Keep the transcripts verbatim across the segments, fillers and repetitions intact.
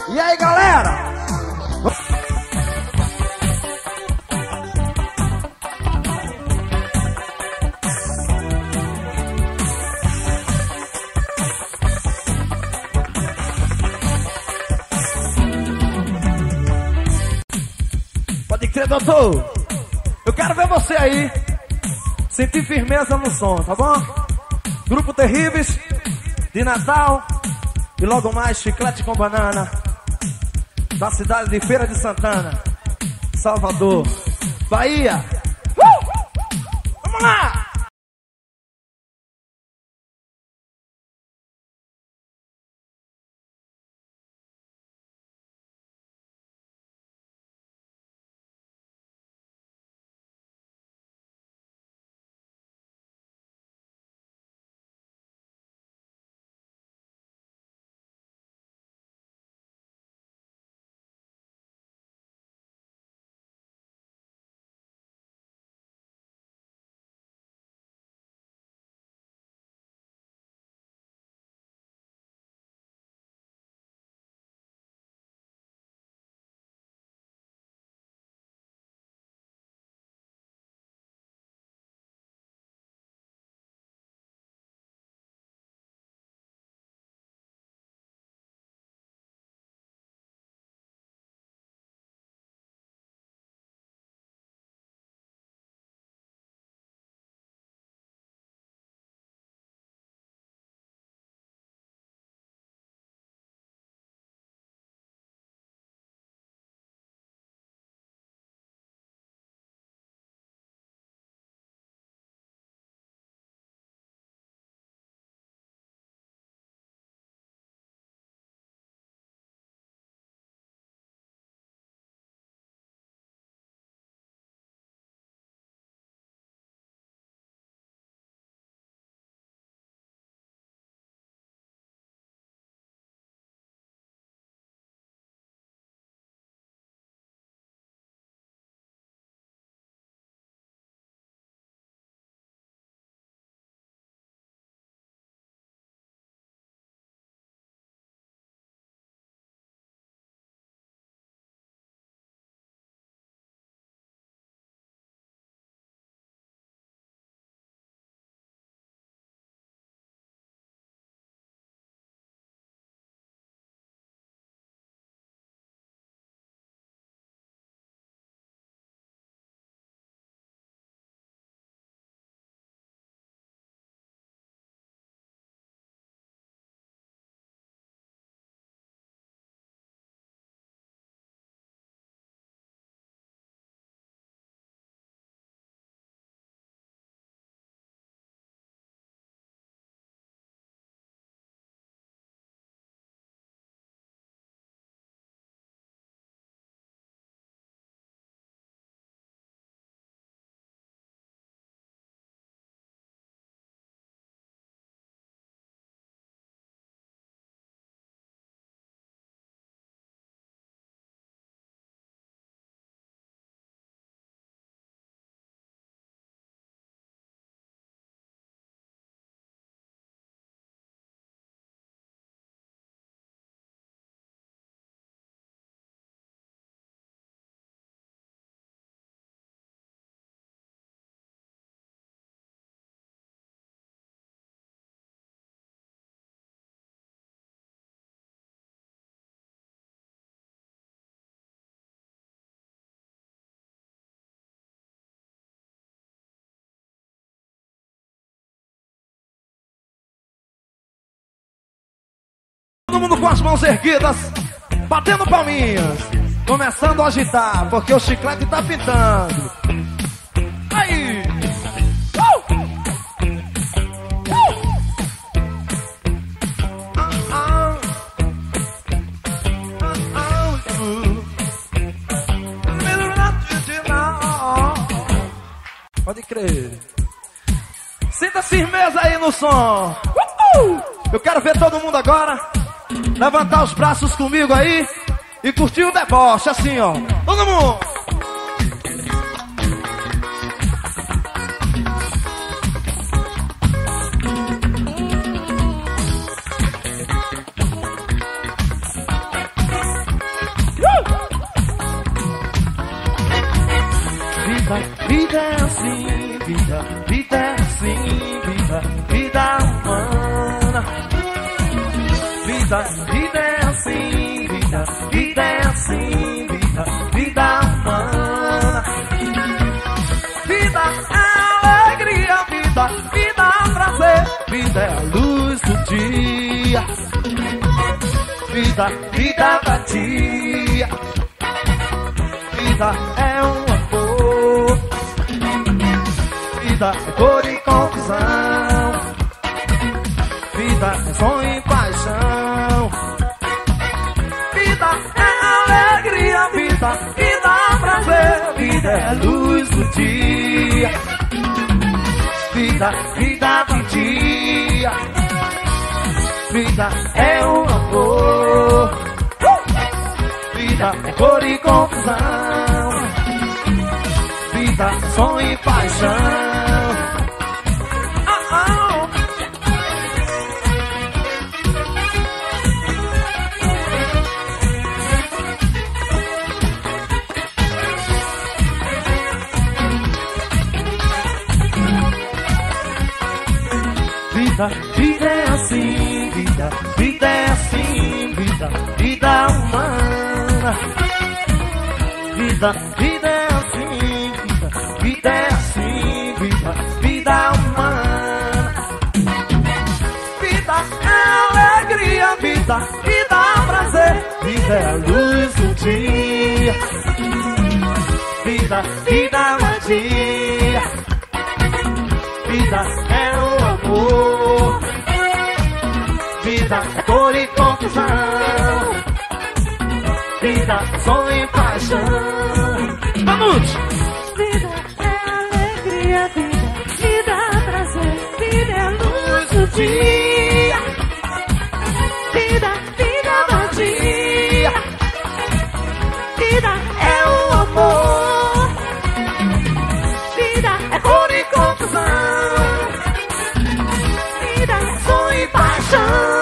E aí, galera? Pode crer, doutor. Eu quero ver você aí sentir firmeza no som, tá bom? Grupo Terríveis de Natal e logo mais Chiclete com Banana da cidade de Feira de Santana, Salvador, Bahia. Uh! Vamos lá! Todo mundo com as mãos erguidas, batendo palminhas, começando a agitar, porque o chiclete tá pintando. Aí! Uh! Uh! Ah, ah. Ah, ah. Uh. Pode crer. Sinta firmeza aí no som. Uh! Eu quero ver todo mundo agora levantar os braços comigo aí e curtir o deboche, assim, ó. Todo mundo! vida é assim, vida, vida é assim, vida, vida humana. Vida, vida é assim, vida, vida é assim, vida, vida humana. Vida é alegria, vida, vida é prazer, vida é a luz do dia. Vida, vida vadia. Vida é um amor. Vida é cor e confusão. Vida é sonho e paixão. Vida é alegria, vida, vida é prazer. Vida é a luz do dia. Vida, vida vadia. Vida é um amor. Vida é cor e confusão. Vida é sonho e paixão. Oh, oh. Vida, vida é assim, vida, vida é assim, vida, vida humana. Vida, vida é assim, vida, vida é assim, vida, vida humana. Vida é alegria, vida, vida é prazer, vida é a luz do dia. Vida, vida vadia. Vida é o amor. Vida é cor e confusão. Vida é sonho e paixão. Vamos! Vida é alegria, vida, vida é prazer, vida é a luz do dia. Vida, vida vadia. Vida é o amor. Vida é cor e confusão. Vida é sonho e paixão.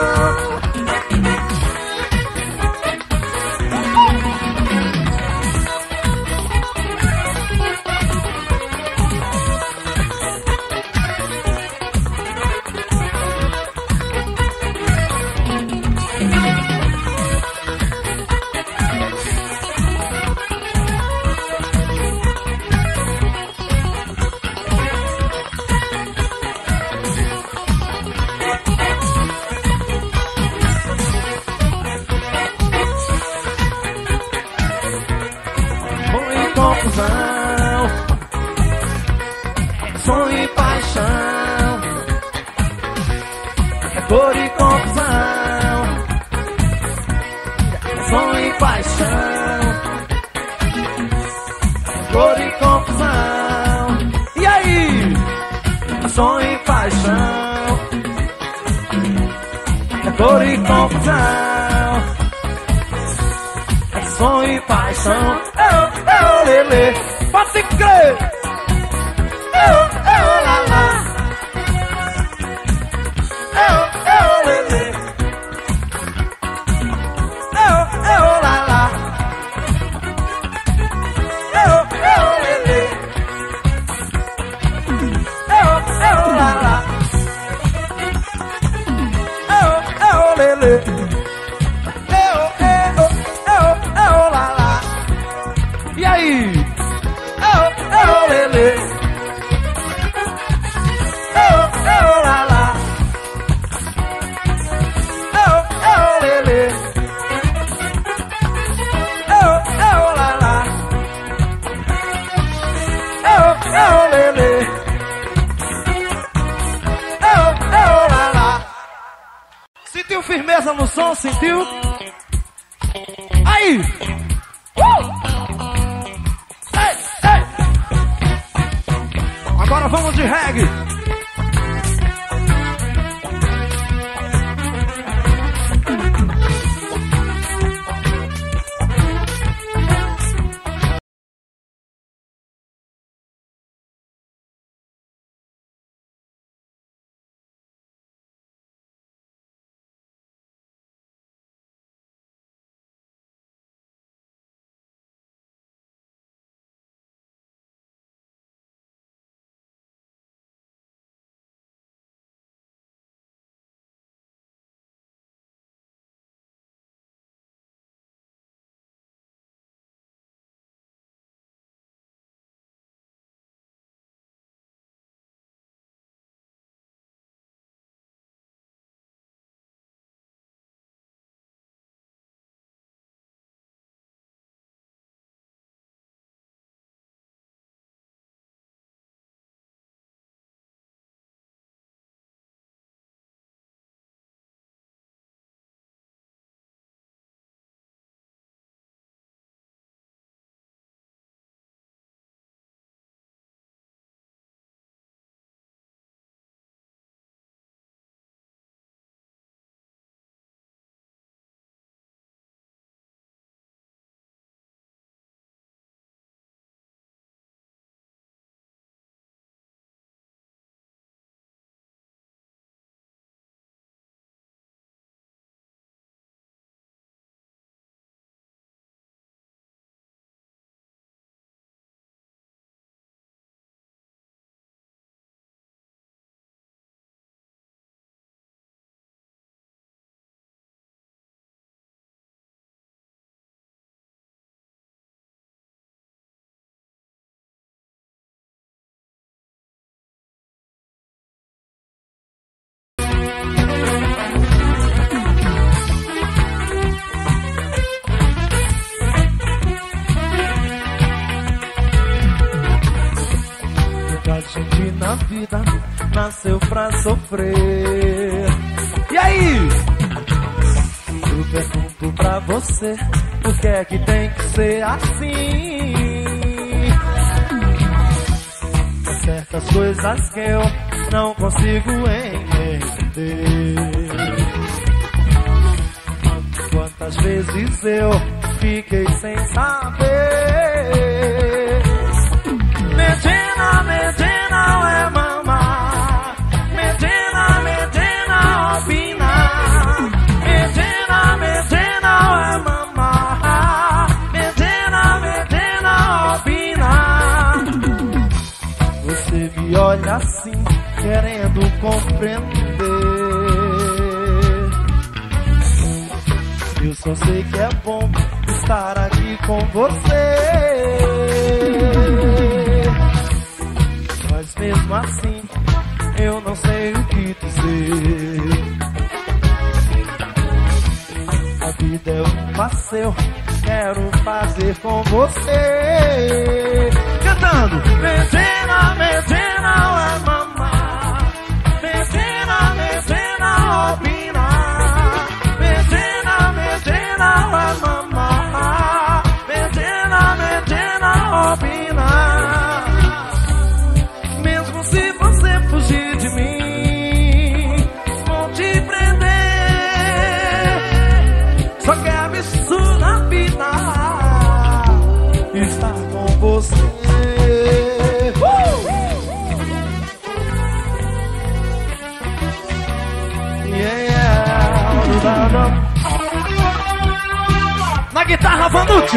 Sonho e paixão. É cor e confusão. Sonho e paixão. É cor e confusão. E aí? Sonho e paixão. É cor e confusão. É sonho e paixão. Eu, eu, lelê. Pode crer. Eu, eu, lá, lá. Eu, eu, lelê. Eu, eu, lá, lá. Eu, eu, lelê. Eu, eu, lá, lá. Eu, eu, lelê. Eu, eu, eu, eu, lá, lá. E aí? Eu, eu, lelê. Sentiu firmeza no som? Sentiu? Aí! Uh! Ei, ei! Agora vamos de reggae. nasceu pra sofrer. E aí? Eu pergunto pra você, por que é que tem que ser assim? Há certas coisas que eu não consigo entender. Quantas vezes eu fiquei sem saber? Medina, Medina é mamar. Medina, Medina opina. Medina, Medina é mamar. Medina, Medina opina. Você me olha assim, querendo compreender. Eu só sei que é bom estar aqui com você. Mas mesmo assim, eu não sei o que dizer. A vida é um passeio, quero fazer com você. Cantando! Medina, Medina é mamar. Medina, Medina opina. Medina, Medina é mamar. Medina, Medina opina. Mesmo se você fugir de mim, vou te prender. Só que é absurdo na vida estar com você. Uh! Yeah. Na guitarra, Vanucci.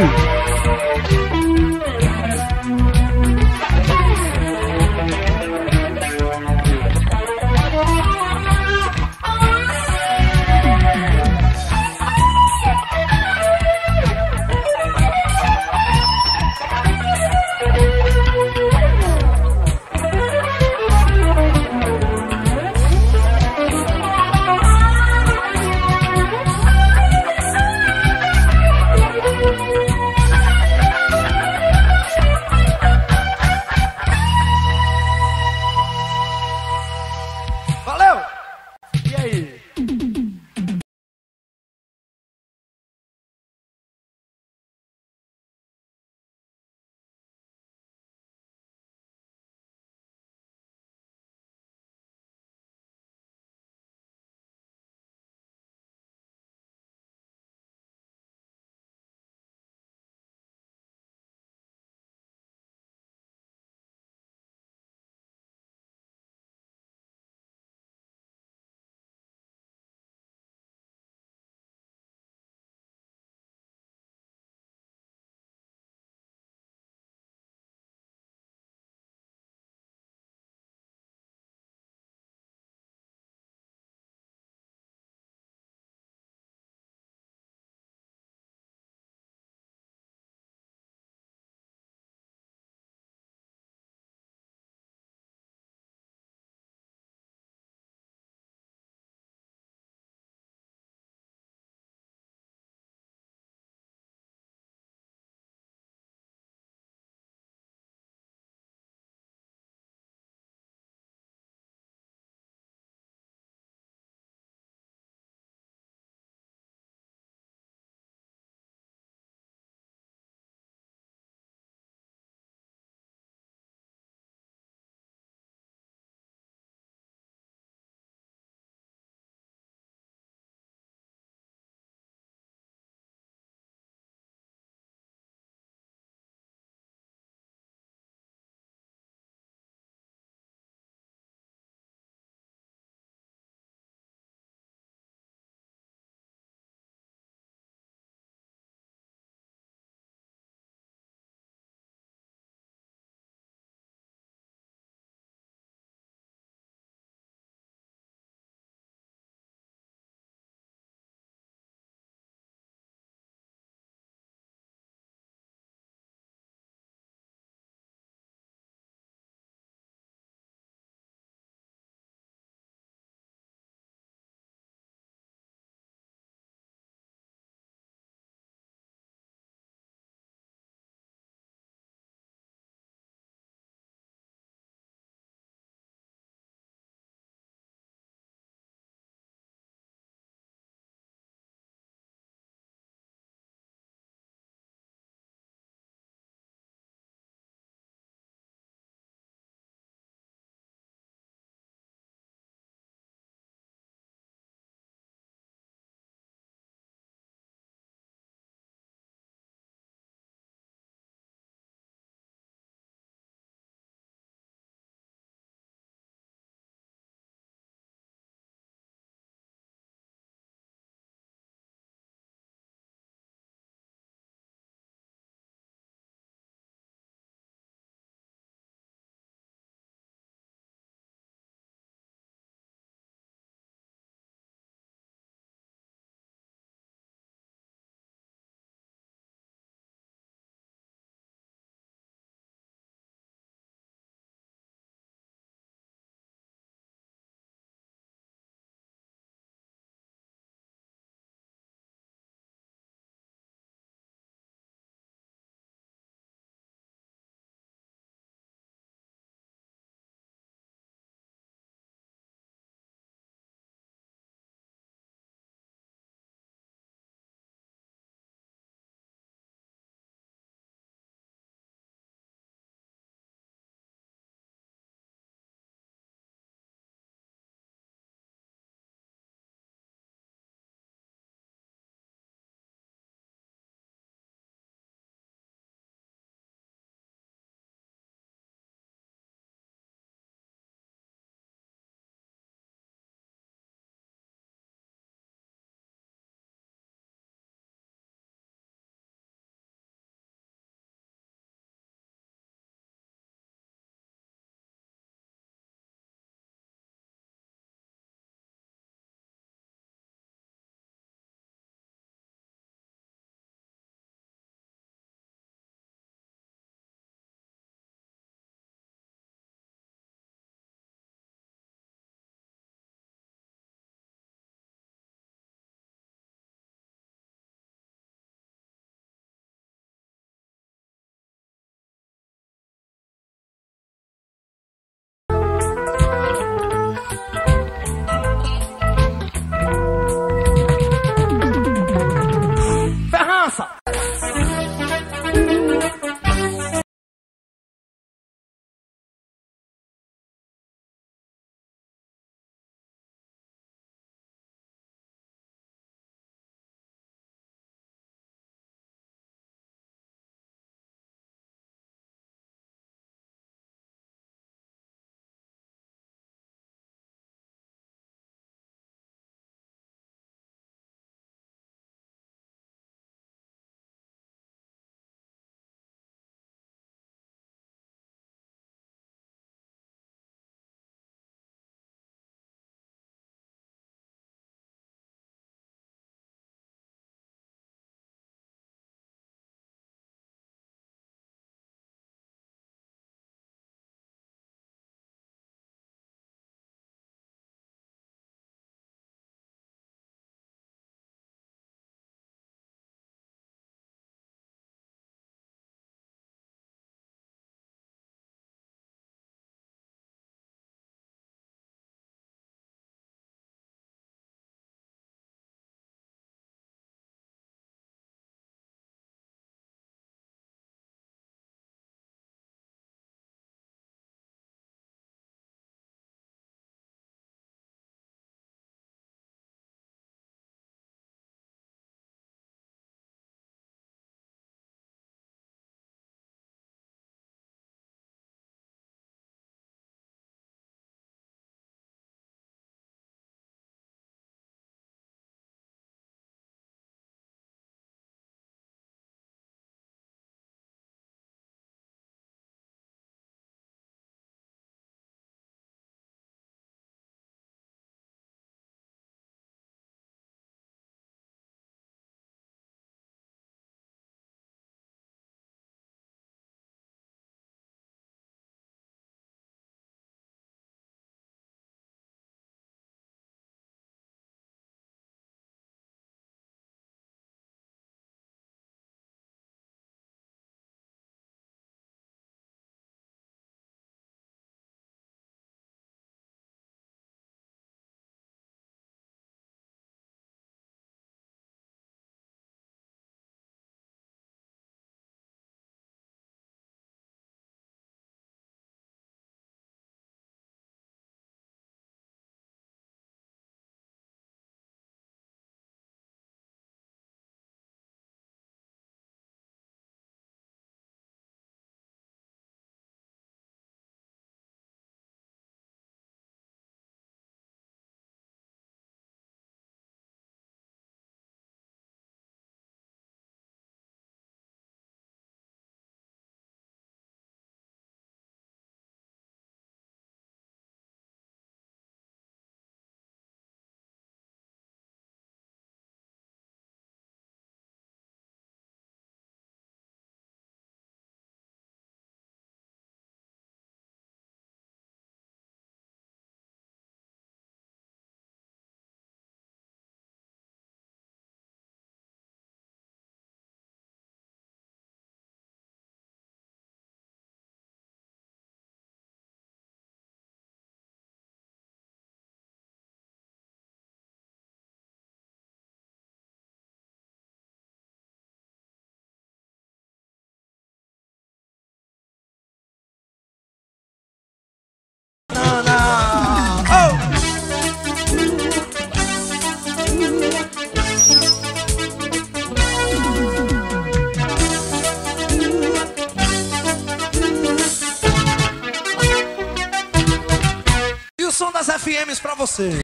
você.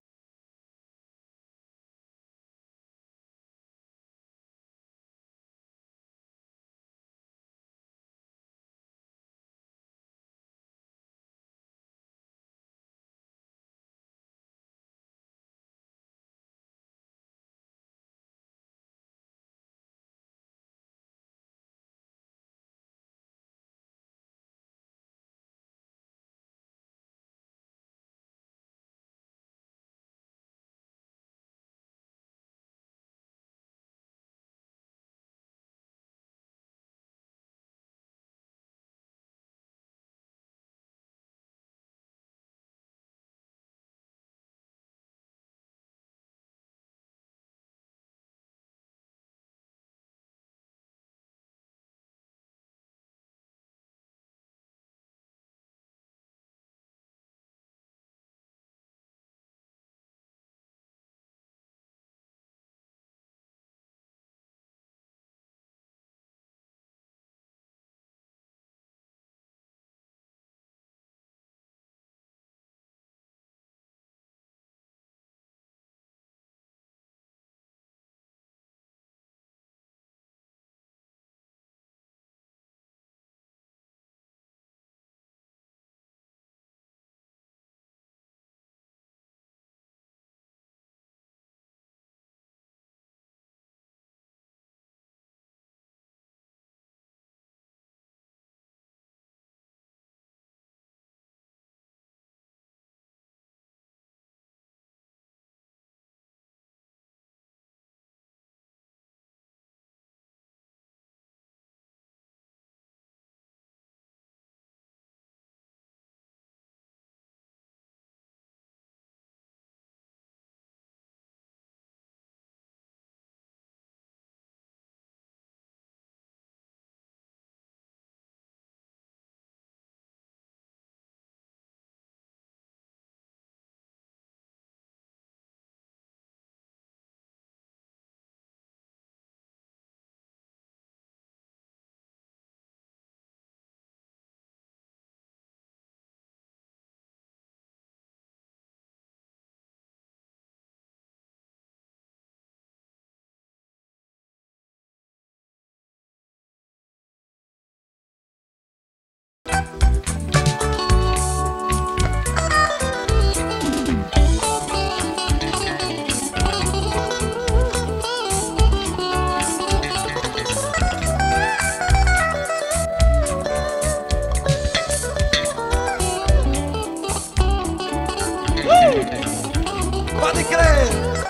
Pode crer!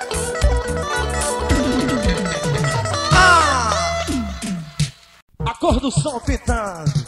Ah! A cor do som pitando.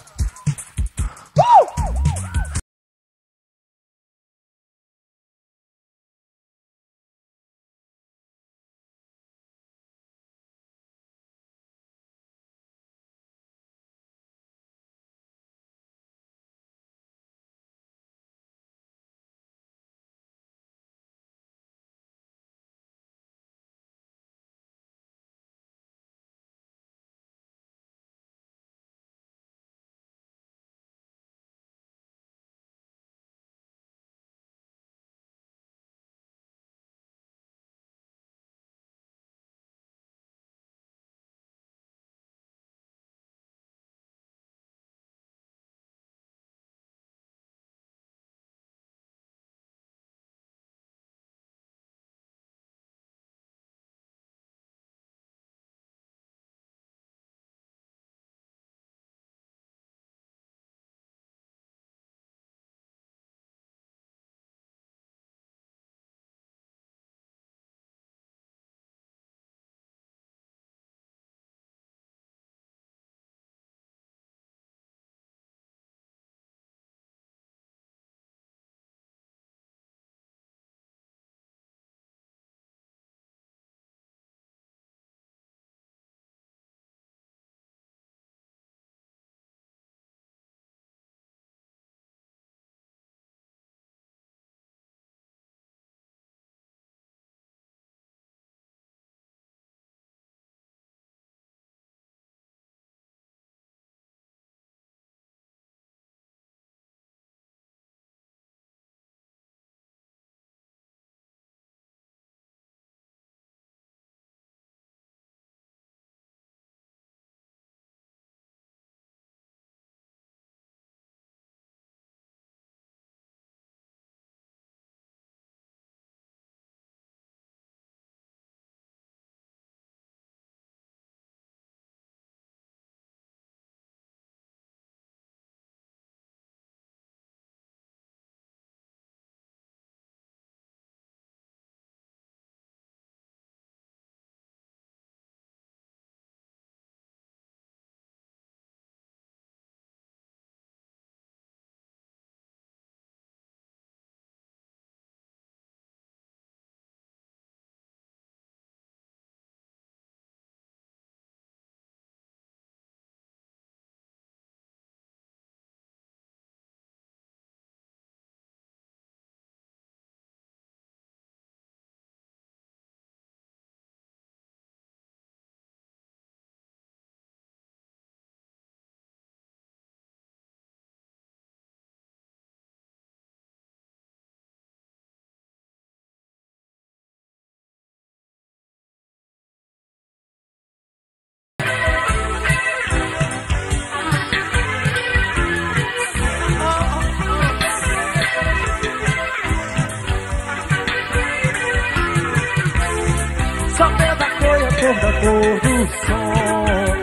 cor do som.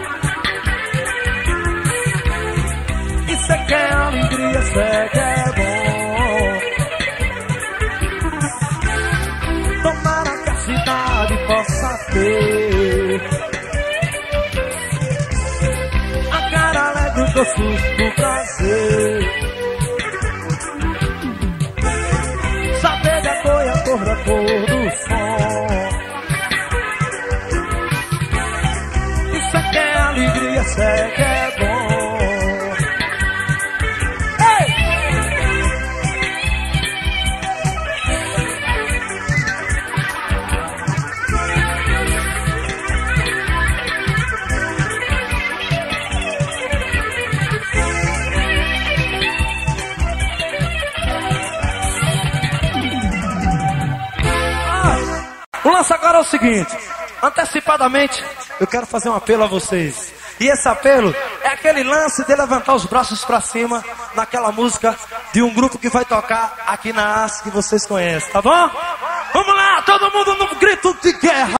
E cê quer alegria, cê quer bom. Tomara que a cidade possa ter a cara alegre, o gosto do prazer. Saber da cor e a cor da cor do som. Isso é que é alegria, isso é que é bom. Ei! O lance agora é o seguinte, antecipadamente eu quero fazer um apelo a vocês. E esse apelo é aquele lance de levantar os braços pra cima naquela música de um grupo que vai tocar aqui na A S que vocês conhecem, tá bom? Vamos lá, todo mundo no grito de guerra!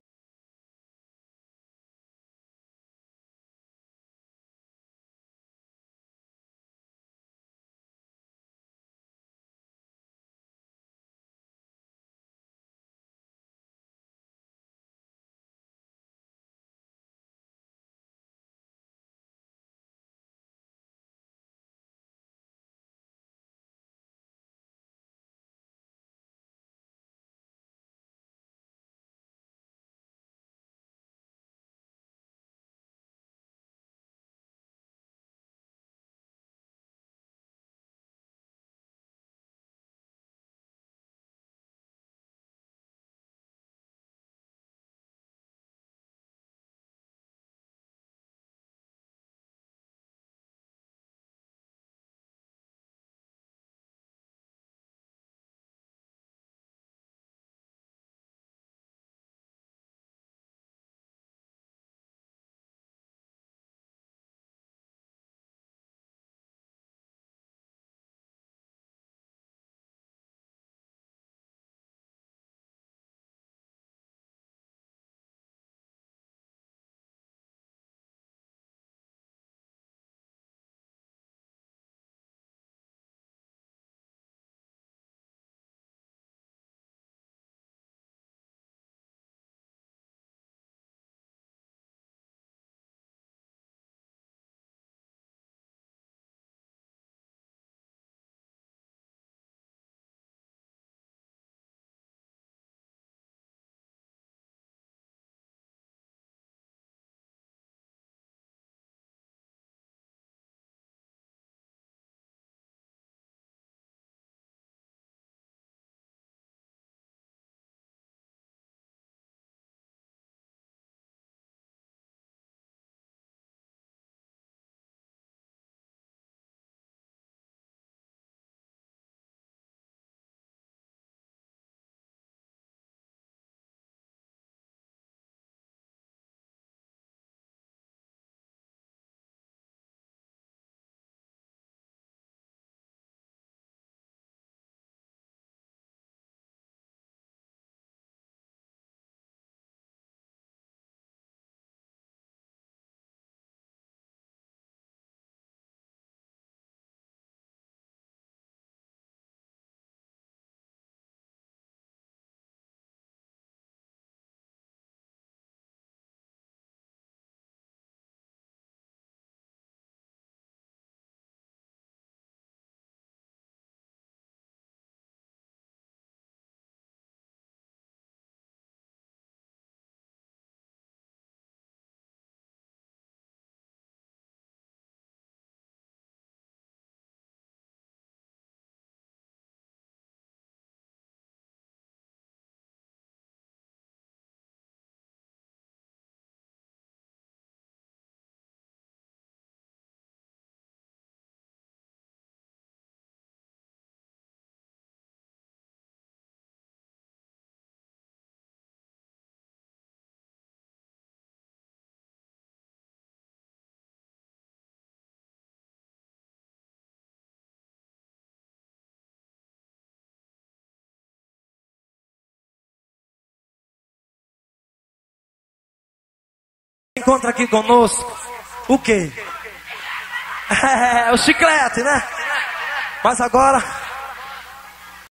encontra aqui conosco o quê? É, o chiclete, né? Mas agora